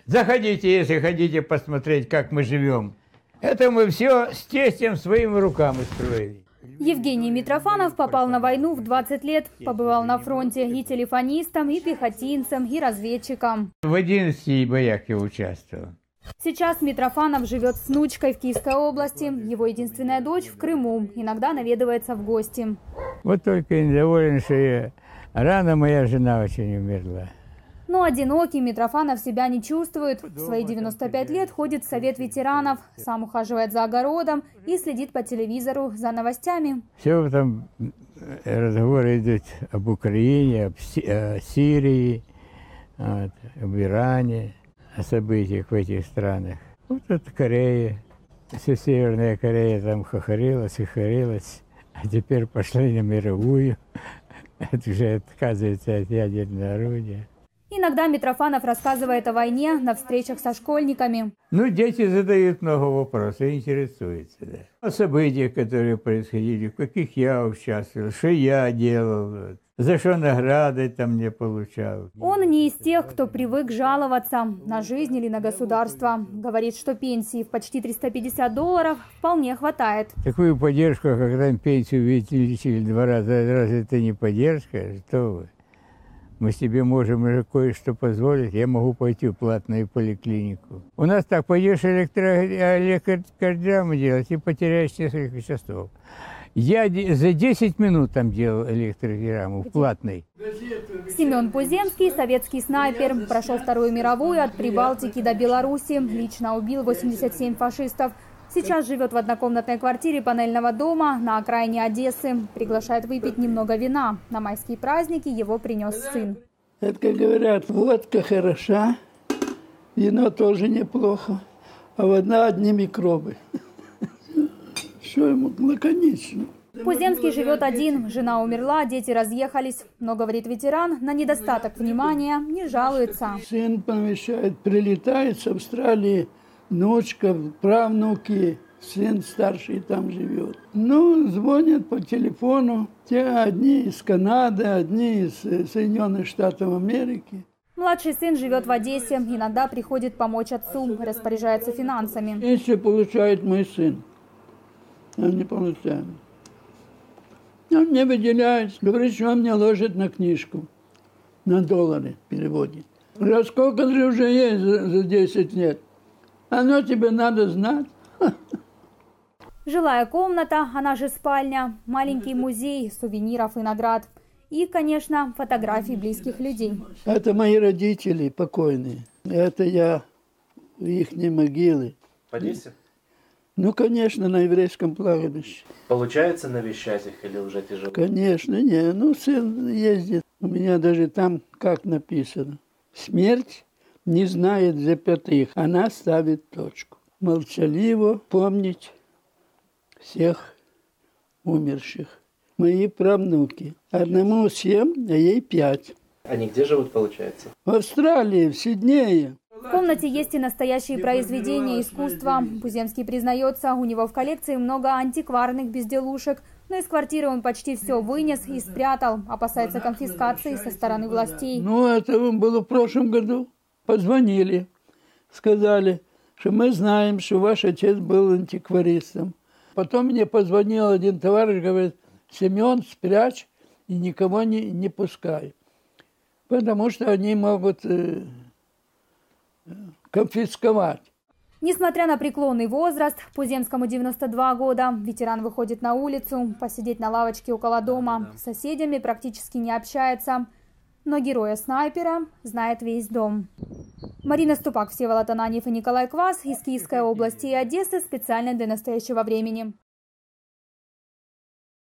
Заходите, если хотите посмотреть, как мы живем. Это мы все с тестем своими руками строили. Евгений Митрофанов попал на войну в 20 лет, побывал на фронте и телефонистом, и пехотинцем, и разведчиком. В 11 боях я участвовал. Сейчас Митрофанов живет с внучкой в Киевской области. Его единственная дочь в Крыму. Иногда наведывается в гости. Вот только я недоволен, что рано моя жена очень умерла. Но одинокий Митрофанов себя не чувствует. В свои 95 лет ходит в совет ветеранов, сам ухаживает за огородом и следит по телевизору за новостями. Все там разговоры идут об Украине, о Сирии, об Иране, о событиях в этих странах. Вот это Корея. Все Северная Корея там хохорилась, а теперь пошли на мировую. Это уже отказывается от ядерного орудия. Иногда Митрофанов рассказывает о войне на встречах со школьниками. Ну, дети задают много вопросов, интересуются, да. О событиях, которые происходили, в каких я участвовал, что я делал, за что награды там не получал. Он не из тех, кто привык жаловаться на жизнь или на государство. Говорит, что пенсии в почти $350 вполне хватает. Такую поддержку, когда пенсию увеличили 2 раза, разве это не поддержка? Что вы? Мы себе можем уже кое-что позволить. Я могу пойти в платную поликлинику. У нас так, пойдешь электрокардиограмму делать и потеряешь несколько часов. Я за 10 минут там делал электрокардиограмму в платной. Семен Пузенский, советский снайпер, прошел Вторую мировую от Прибалтики до Беларуси. Лично убил 87 фашистов. Сейчас живет в однокомнатной квартире панельного дома на окраине Одессы. Приглашает выпить немного вина. На майские праздники его принес сын. Это, как говорят, водка хороша, вино тоже неплохо, а вода одни микробы. Все ему лаконично. Пузенский живет один, жена умерла, дети разъехались. Но, говорит ветеран, на недостаток внимания не жалуется. Сын помещает, прилетает с Австралии. Внучка, правнуки, сын старший там живет. Ну, звонят по телефону. Те одни из Канады, одни из Соединенных Штатов Америки. Младший сын живет в Одессе. Иногда приходит помочь отцу, распоряжается финансами. Если получает мой сын, он не получает. Он мне выделяет, говорит, что он мне ложит на книжку, на доллары переводит. А сколько же уже есть за 10 лет? Оно тебе надо знать. Жилая комната, она же спальня, маленький музей сувениров и наград. И, конечно, фотографии близких людей. Это мои родители покойные. Это я их могилы. В Одессе? Ну, конечно, на еврейском кладбище. Получается навещать их или уже тяжело? Конечно, не. Ну, сын ездит. У меня даже там как написано. Смерть не знает запятых, она ставит точку. Молчаливо помнить всех умерших. Мои правнуки. Одному 7, а ей 5. Они где живут, получается? В Австралии, в Сиднее. В комнате есть и настоящие произведения искусства. Пузенский признается, у него в коллекции много антикварных безделушек. Но из квартиры он почти все вынес и спрятал, опасается конфискации со стороны властей. Ну, это было в прошлом году. Позвонили, сказали, что мы знаем, что ваш отец был антикваристом. Потом мне позвонил один товарищ, говорит, Семен, спрячь и никого не пускай. Потому что они могут конфисковать. Несмотря на преклонный возраст, Пузенскому 92 года, ветеран выходит на улицу, посидеть на лавочке около дома. С соседями практически не общается. Но героя-снайпера знает весь дом. Марина Ступак, Всеволод Ананьев и Николай Квас из Киевской области и Одессы специально для настоящего времени.